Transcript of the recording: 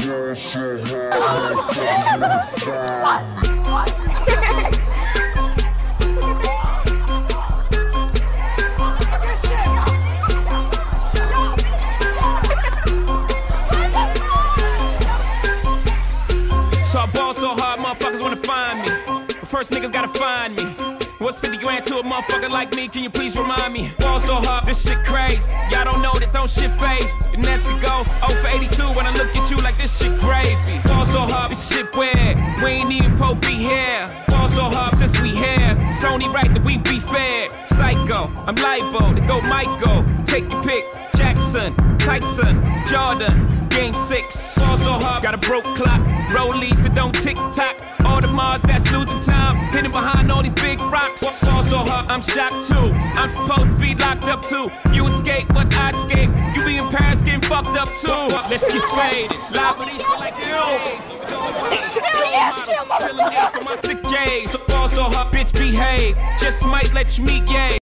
So I ball so hard, motherfuckers wanna find me. But first niggas gotta find me. What's 50 grand to a motherfucker like me? Can you please remind me? Ball so hard, this shit crazy. Y'all don't know that don't shit phase. The Nets could go 0 for 82 when I look at you like this shit gravy. Ball so hard, this shit weird. We ain't even Pope be here. Ball so hard since we here. It's only right that we be fair. Psycho, I'm liable to go Michael. Take your pick. Jackson, Tyson, Jordan, Game 6. Ball so hard, got a broke clock. Rollies that don't tick-tock. All the Mars that's losing time, hidden behind all these big rocks. Ball so hard, I'm shocked too. I'm supposed to be locked up too. You escape, but I escape. You be in Paris getting fucked up too. Let's get faded. Live with these for like 6 days. Still in ace on my sick days. So ball so hard, bitch behave. Just might let you meet gay.